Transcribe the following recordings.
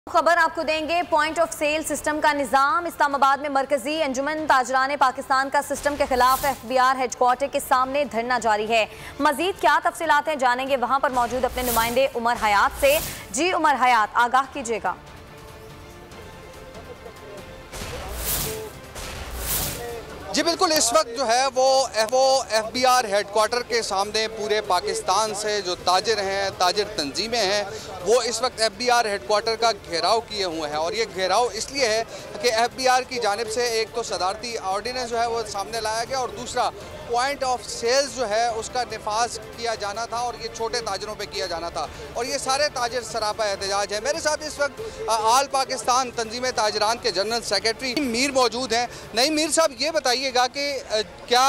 खबर आपको देंगे। पॉइंट ऑफ सेल सिस्टम का निजाम इस्लामाबाद में मरकजी अंजुमन ताजरान पाकिस्तान का सिस्टम के खिलाफ FBI हेडक्वार्टर के सामने धरना जारी है। मजीद क्या तफसीलात हैं जानेंगे वहां पर मौजूद अपने नुमाइंदे उमर हयात से। जी उमर हयात, आगाह कीजिएगा। जी बिल्कुल, इस वक्त जो है वो FBI हेडक्वार्टर के सामने पूरे पाकिस्तान से जो ताजिर हैं, ताजिर तंजीमें हैं, वो इस वक्त FBI हेडक्वार्टर का घेराव किए हुए हैं। और ये घेराव इसलिए है कि FBI की जानिब से एक तो सदारती ऑर्डिनेंस जो है वो सामने लाया गया और दूसरा पॉइंट ऑफ सेल्स जो है उसका निफाज किया जाना था और ये छोटे ताजरों पे किया जाना था। और ये सारे ताजिर सरापा एहतजाज है। मेरे साथ इस वक्त आल पाकिस्तान तंजीम ताजरान के जनरल सेक्रेटरी मीर मौजूद हैं। नहीं मीर साहब, ये बताइएगा कि क्या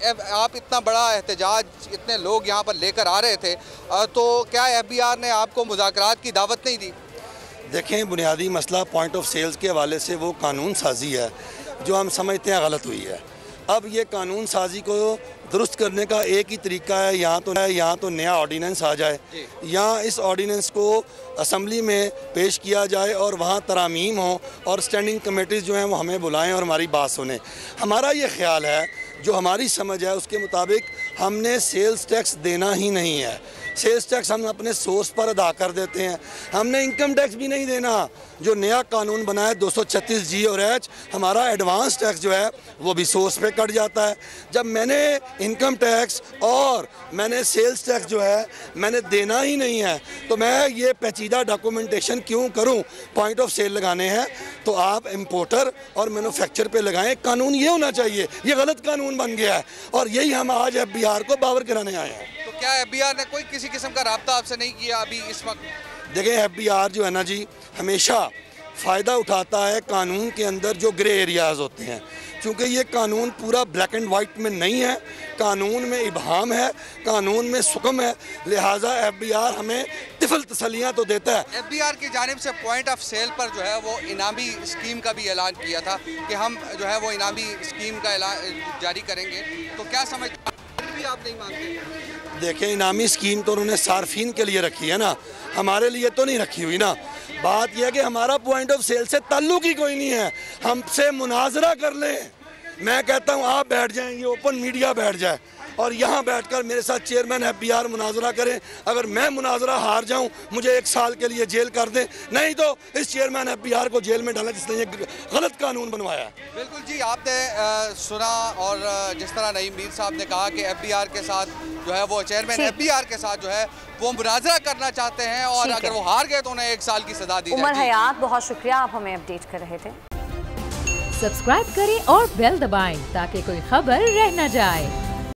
आप इतना बड़ा एहतजाज, इतने लोग यहाँ पर लेकर आ रहे थे, तो क्या FBI ने आपको मुज़ाकरात की दावत नहीं दी? देखें, बुनियादी मसला पॉइंट ऑफ सेल्स के हवाले से वो कानून साजी है जो हम समझते हैं गलत हुई है। अब ये कानून साजी को दुरुस्त करने का एक ही तरीका है, यहाँ तो नया ऑर्डिनेंस आ जाए, यहाँ इस ऑर्डिनेंस को असम्बली में पेश किया जाए और वहाँ तरामीम हो और स्टैंडिंग कमेटीज़ जो हैं वो हमें बुलाएं और हमारी बात सुने। हमारा ये ख्याल है, जो हमारी समझ है उसके मुताबिक हमने सेल्स टैक्स देना ही नहीं है। सेल्स टैक्स हम अपने सोर्स पर अदा कर देते हैं। हमने इनकम टैक्स भी नहीं देना। जो नया कानून बना है 236G और H, हमारा एडवांस टैक्स जो है वो भी सोर्स पे कट जाता है। जब मैंने इनकम टैक्स और मैंने सेल्स टैक्स जो है मैंने देना ही नहीं है, तो मैं ये पेचीदा डॉक्यूमेंटेशन क्यों करूं? पॉइंट ऑफ सेल लगाने हैं तो आप इंपोर्टर और मैन्युफैक्चर पे लगाएं। कानून ये होना चाहिए। ये गलत कानून बन गया है और यही हम आज FBI को बावर कराने आए हैं। तो क्या FBI ने कोई किसी किस्म का राब्ता आपसे नहीं किया अभी इस वक्त? देखें, FBI जो है ना जी, हमेशा फ़ायदा उठाता है कानून के अंदर जो ग्रे एरियाज़ होते हैं। क्योंकि ये कानून पूरा ब्लैक एंड वाइट में नहीं है, कानून में इबहाम है, कानून में सुकम है, लिहाजा FBI हमें तिफल तसलियाँ तो देता है। FBI की जानिब से पॉइंट ऑफ सेल पर जो है वो इनामी स्कीम का भी ऐलान किया था कि हम जो है वो इनामी स्कीम का ऐलान जारी करेंगे, तो क्या समझ भी आप नहीं मानते? देखें, इनामी स्कीम तो उन्होंने सार्फिन के लिए रखी है ना, हमारे लिए तो नहीं रखी हुई ना। बात यह है कि हमारा पॉइंट ऑफ सेल से ताल्लुक ही कोई नहीं है। हमसे मुनाजरा कर लें। मैं कहता हूँ आप बैठ जाएं, ये ओपन मीडिया बैठ जाए और यहाँ बैठकर मेरे साथ चेयरमैन FBI मुनाजरा करें। अगर मैं मुनाजरा हार जाऊँ, मुझे 1 साल के लिए जेल कर दें, नहीं तो इस चेयरमैन FBI को जेल में डालें जिसने ये गलत कानून बनवाया। बिल्कुल जी, आपने सुना और जिस तरह नईम मीर साहब ने कहा कि FBI के साथ जो है वो चेयरमैन FBI के साथ जो है वो मुनाजरा करना चाहते हैं और अगर वो हार गए तो उन्हें 1 साल की सजा दी जाए। उमर हयात, बहुत शुक्रिया, आप हमें अपडेट कर रहे थे। सब्सक्राइब करें और बेल दबाएं ताकि कोई खबर रह न जाए।